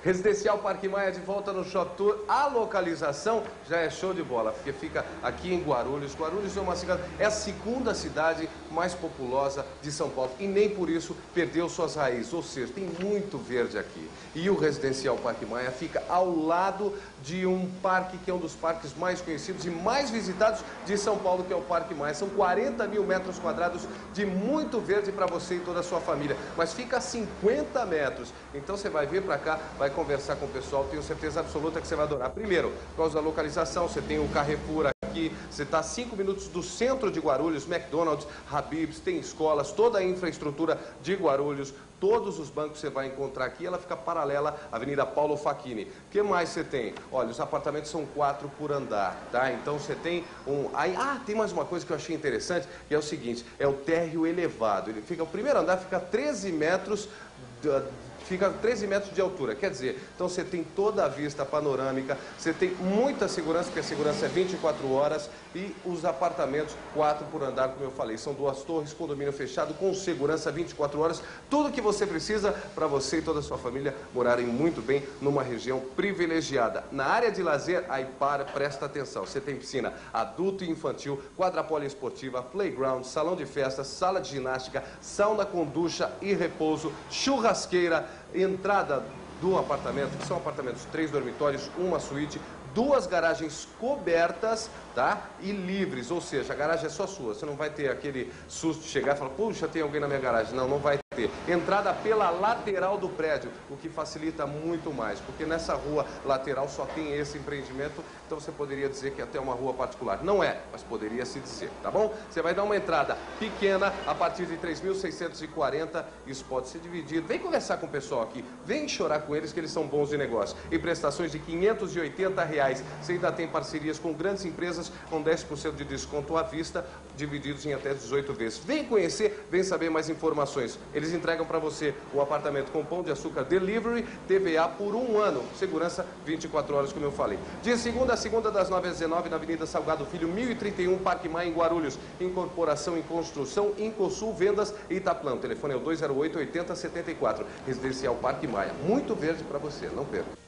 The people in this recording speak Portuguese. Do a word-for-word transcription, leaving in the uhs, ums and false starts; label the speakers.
Speaker 1: Residencial Parque Maia de volta no Shop Tour. A localização já é show de bola, porque fica aqui em Guarulhos. Guarulhos é uma cidade, é a segunda cidade mais populosa de São Paulo e nem por isso perdeu suas raízes, ou seja, tem muito verde aqui. E o Residencial Parque Maia fica ao lado de um parque que é um dos parques mais conhecidos e mais visitados de São Paulo, que é o Parque Maia. São quarenta mil metros quadrados de muito verde para você e toda a sua família, mas fica a cinquenta metros. Então você vai vir para cá, vai conversar com o pessoal, tenho certeza absoluta que você vai adorar. Primeiro, por causa da localização, você tem o Carrefour aqui, você está a cinco minutos do centro de Guarulhos, McDonald's, Habib's, tem escolas, toda a infraestrutura de Guarulhos, todos os bancos você vai encontrar aqui, ela fica paralela à Avenida Paulo Facchini. O que mais você tem? Olha, os apartamentos são quatro por andar, tá? Então você tem um... Aí, ah, tem mais uma coisa que eu achei interessante, que é o seguinte, é o térreo elevado. Ele fica, o primeiro andar fica treze metros... Fica treze metros de altura, quer dizer, então você tem toda a vista panorâmica, você tem muita segurança, porque a segurança é vinte e quatro horas, e os apartamentos, quatro por andar, como eu falei, são duas torres, condomínio fechado, com segurança vinte e quatro horas, tudo que você precisa para você e toda a sua família morarem muito bem numa região privilegiada. Na área de lazer, aí para, presta atenção, você tem piscina adulto e infantil, quadra poliesportiva, playground, salão de festas, sala de ginástica, sauna com ducha e repouso, churrasqueira, entrada do apartamento, que são apartamentos, três dormitórios, uma suíte, duas garagens cobertas, tá? E livres, ou seja, a garagem é só sua. Você não vai ter aquele susto de chegar e falar, puxa, tem alguém na minha garagem. Não, não vai ter. Entrada pela lateral do prédio, o que facilita muito mais, porque nessa rua lateral só tem esse empreendimento, então você poderia dizer que é até uma rua particular. Não é, mas poderia se dizer, tá bom? Você vai dar uma entrada pequena a partir de três mil seiscentos e quarenta, isso pode ser dividido. Vem conversar com o pessoal aqui, vem chorar com eles que eles são bons de negócio. E prestações de quinhentos e oitenta reais. Você ainda tem parcerias com grandes empresas com dez por cento de desconto à vista, divididos em até dezoito vezes. Vem conhecer, vem saber mais informações. Eles entregam para você o apartamento com pão de açúcar delivery, T V A por um ano, segurança vinte e quatro horas, como eu falei. De segunda a segunda, das nove às dezenove, na Avenida Salgado Filho, mil e trinta e um, Parque Maia, em Guarulhos. Incorporação em construção, Incosul, vendas e Itaplã. O telefone é o dois zero oito, oitenta, setenta e quatro. Residencial Parque Maia. Muito verde para você, não perca.